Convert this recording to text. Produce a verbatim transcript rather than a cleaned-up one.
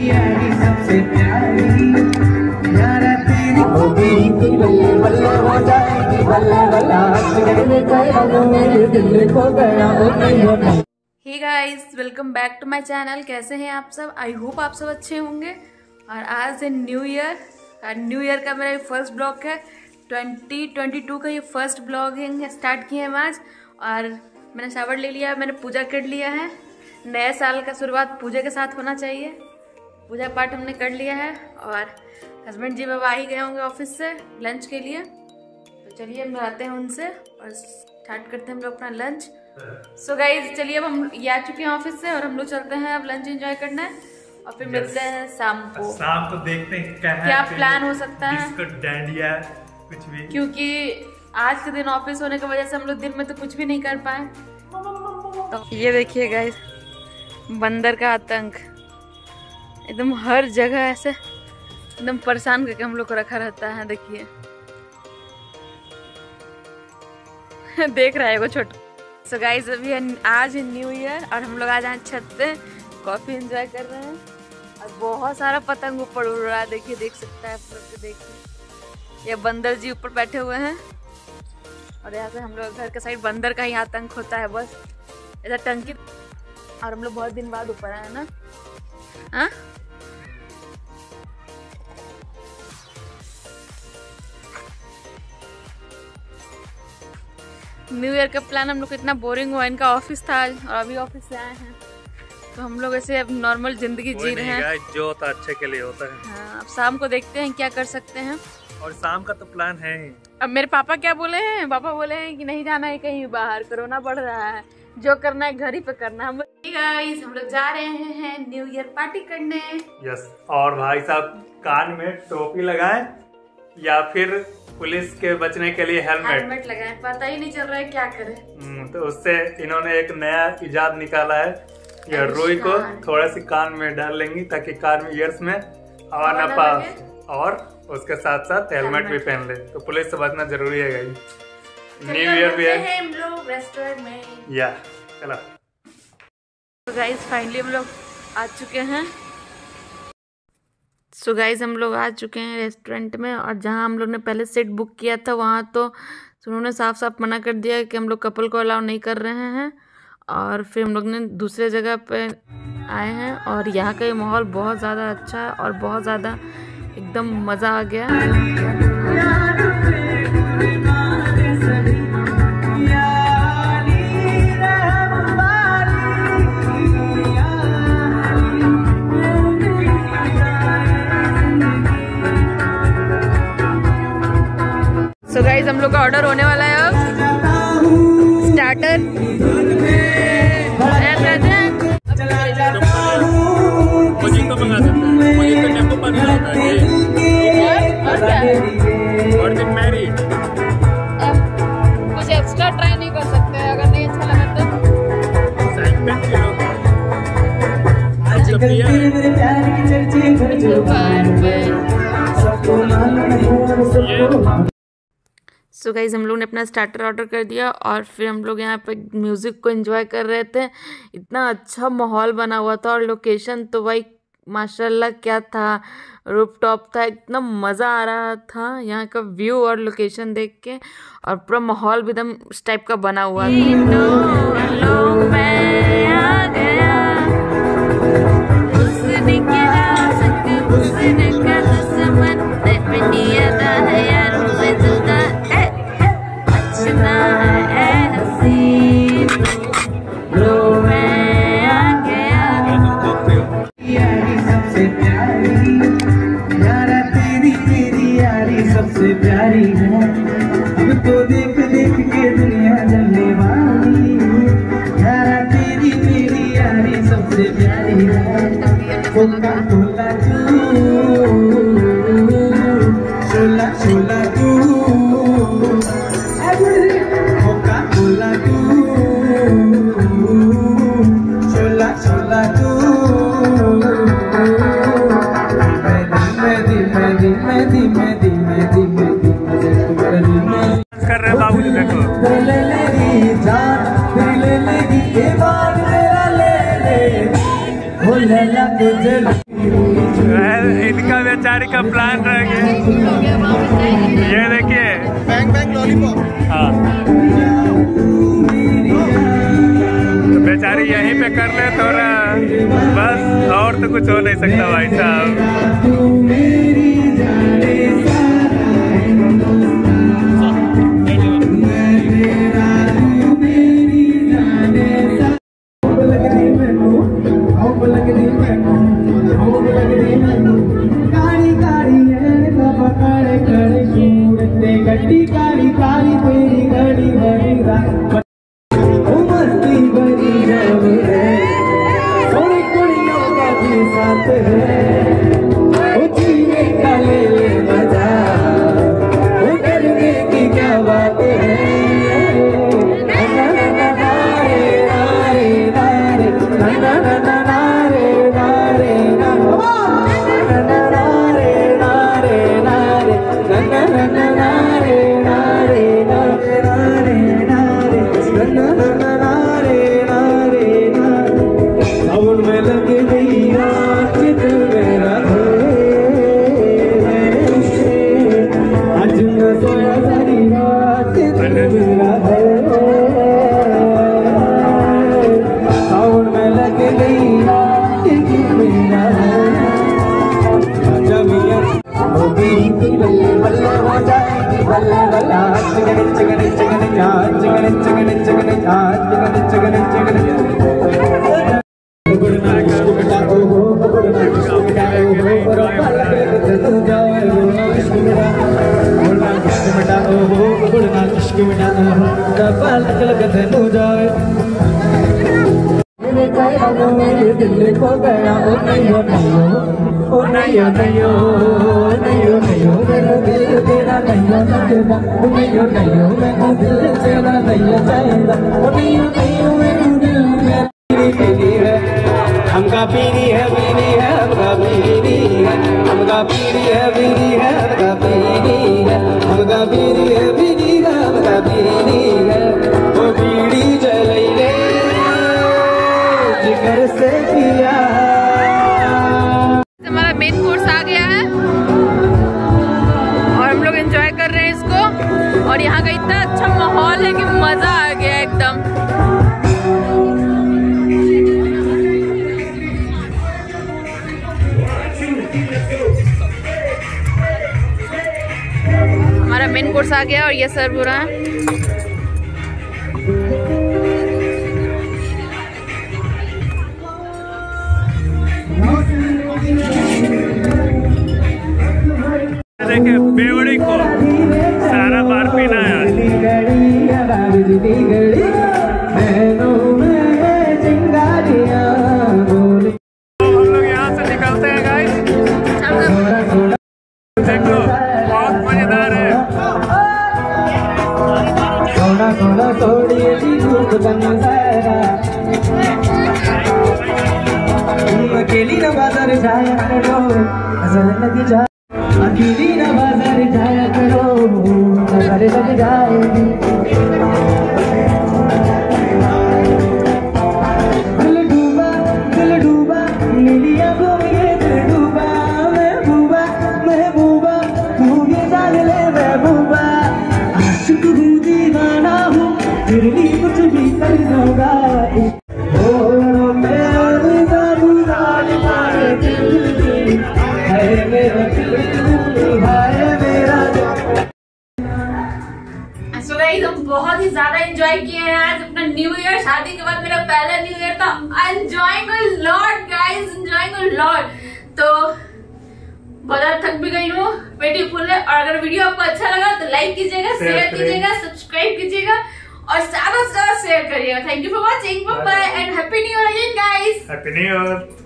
Hey guys, welcome back to my channel. कैसे हैं आप सब? आई होप आप सब अच्छे होंगे। और आज है न्यू ईयर और न्यू ईयर का मेरा फर्स्ट ब्लॉग है। ट्वेंटी ट्वेंटी टू का ये फर्स्ट ब्लॉगिंग स्टार्ट किए हम आज। और मैंने शावर ले लिया, मैंने पूजा कर लिया है। नए साल का शुरुआत पूजा के साथ होना चाहिए। पूजा पाठ हमने कर लिया है और हस्बैंड जी बाबा ही गए होंगे ऑफिस से लंच के लिए। तो चलिए हम आते हैं उनसे और स्टार्ट करते हैं हम लोग अपना लंच। सो गाइज चलिए अब हम ये आ चुके हैं ऑफिस से और हम लोग चलते हैं अब लंच एंजॉय करना है और फिर yes. मिलते हैं शाम को। शाम को देखते हैं क्या, क्या प्लान हो सकता है, डांडिया कुछ भी, क्योंकि आज के दिन ऑफिस होने की वजह से हम लोग दिन में तो कुछ भी नहीं कर पाए। तो ये देखिए गाइस, बंदर का आतंक एकदम हर जगह ऐसे एकदम परेशान करके हम लोग को रखा रहता है। देखिए देख रहा है वो छोटा। सो गाइस अभी आज है न्यू ईयर और हम लोग आज यहाँ छत पे कॉफी एंजॉय कर रहे हैं और बहुत सारा पतंग ऊपर उड़ रहा है। देखिए देख सकता है आप लोग, देखिए ये बंदर जी ऊपर बैठे हुए हैं और यहाँ से हम लोग घर के साइड बंदर का ही आतंक होता है बस ऐसा टंकी। और हम लोग बहुत दिन बाद ऊपर आए ना। हाँ न्यू ईयर का प्लान हम लोग को इतना बोरिंग हुआ। इनका ऑफिस था आज और अभी ऑफिस से आए हैं तो हम लोग ऐसे अब नॉर्मल जिंदगी जी रहे हैं। जो होता है अच्छे के लिए होता है। हाँ अब शाम को देखते हैं क्या कर सकते हैं। और शाम का तो प्लान है ही। अब मेरे पापा क्या बोले हैं, पापा बोले हैं कि नहीं जाना है कहीं बाहर, कोरोना बढ़ रहा है, जो करना है घर ही पे करना है। गाइस हम लोग जा रहे हैं न्यू ईयर पार्टी करने। यस और भाई साहब कान में टोपी लगाए या फिर पुलिस के बचने के लिए हेलमेट हेलमेट लगाए, पता ही नहीं चल रहा है क्या करें। तो उससे इन्होंने एक नया इजाद निकाला है। ये रुई को थोड़ा सी कान में डाल लेंगी ताकि कान में ईयर्स में हवा ना पास, और उसके साथ साथ हेलमेट भी पहन ले। तो पुलिस से बचना जरूरी है गाइस। न्यू ईयर भी है हम लोग रेस्टोरेंट में। या चलो तो गाइस फाइनली हम लोग आ चुके हैं। सो so गाइस हम लोग आ चुके हैं रेस्टोरेंट में और जहां हम लोग ने पहले सीट बुक किया था वहां तो उन्होंने साफ साफ मना कर दिया कि हम लोग कपल को अलाउ नहीं कर रहे हैं। और फिर हम लोग ने दूसरे जगह पे आए हैं और यहाँ का ये माहौल बहुत ज़्यादा अच्छा है और बहुत ज़्यादा एकदम मज़ा आ गया। सो गाइस हम लोग का ऑर्डर होने वाला है अब स्टार्टर। मुझे तो मंगा सकते हैं, मुझे तो टेम्पो पर होता है और दिन मैरिड। कुछ एक्स्ट्रा ट्राई नहीं कर सकते अगर नहीं अच्छा लगा तो। सो गाइस हम लोग ने अपना स्टार्टर ऑर्डर कर दिया और फिर हम लोग यहाँ पे म्यूज़िक को एंजॉय कर रहे थे। इतना अच्छा माहौल बना हुआ था और लोकेशन तो भाई माशाल्लाह क्या था, रूफटॉप था, इतना मज़ा आ रहा था यहाँ का व्यू और लोकेशन देख के। और पूरा माहौल भी एकदम इस टाइप का बना हुआ सबसे प्यारी है अब तो देख देख के दुनिया जलने वाली। यारा तेरी मेरी यारी सबसे प्यारी है। कोका कोला तू, शोला शोला तू, कोका कोला तू, शोला शोला तू। धीमे धीमे धीमे धीमे धीमे धीमे कर रहे बाबू जी देखो। ले लेगी जान ले लेगी के बाद मेरा ले ले हो लला तुझे इनका बेचारी का प्लान रह गया। ये देखिए बैंग बैंग लॉलीपॉप। हाँ तो बेचारी यहीं पे कर ले थोड़ा बस, और तो कुछ हो नहीं सकता भाई साहब। दिल को गया ओ नैयो नैयो ओ नैयो नैयो नैयो नैयो मेरा दिल तेरा नैयो नैयो ओ नैयो नैयो मेरा दिल तेरा नैयो जाएगा ओ नैयो नैयो मेरा दिल मेरी पीनी है हमका पीनी है पीनी है हमका पीनी है हमका पीनी है पीनी है हमका पीनी है हमका पीनी है पीनी है हमका पीनी है ओ बीड़ी जलाई ले जिगर से पिया। हमारा मेन कोर्स आ गया है और हम लोग एंजॉय कर रहे हैं इसको, और यहाँ का इतना अच्छा माहौल है कि मजा आ गया एकदम। हमारा मेन कोर्स आ गया और ये सर्व हो रहा है। देखिए बेवड़ी को सारा बार पीना है। हम लोग यहाँ से निकलते हैं गाइस, देखो बहुत मजेदार है। थोड़ा थोड़ा थोड़ी अकेली न बाजार जाया करो नजर लग जाए, अकेली न बाजार जाया करो नजर लग जाएगी। दिल डूबा दिल डूबा नीलिया घूमिए दिल डूबा महबूबा महबूबा तू ये जान ले महबूबा, आशिक हूँ दीवाना हूँ फिर भी कुछ भी कर दूंगा। So guys, हम बहुत ही ज्यादा एंजॉय किए हैं आज अपना न्यू ईयर। शादी के बाद मेरा पहला न्यू ईयर था। Enjoying a lot guys, enjoying a lot. तो बहुत ज्यादा थक भी गई हूँ, पेटी फुल है। और अगर वीडियो आपको अच्छा लगा तो लाइक कीजिएगा, शेयर कीजिएगा, सब्सक्राइब कीजिएगा और ज्यादा से ज्यादा शेयर करिएगा। Thank you for watching, bye bye and happy new year guys. Happy new year.